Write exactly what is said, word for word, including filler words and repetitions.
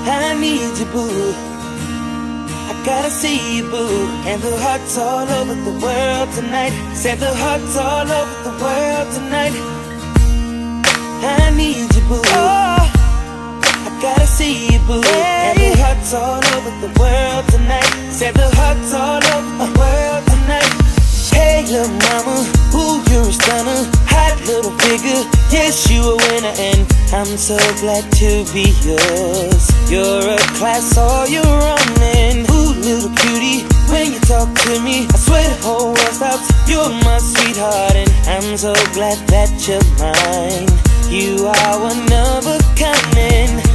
I need you, boo. I gotta see you, boo. And the hearts all over the world tonight. Said the hearts all over the world tonight. I need you, boo. Oh, I gotta see you, boo. Hey. And the hearts all over the world tonight. Said the hearts all over the world tonight. Hey, little mama, ooh, you're a stunner. Hot little figure, yes, you a winner. And I'm so glad to be yours. You're a class all your own. And ooh, little cutie, when you talk to me, I swear the whole world stops. You're my sweetheart, and I'm so glad that you're mine. You are one of a kind, and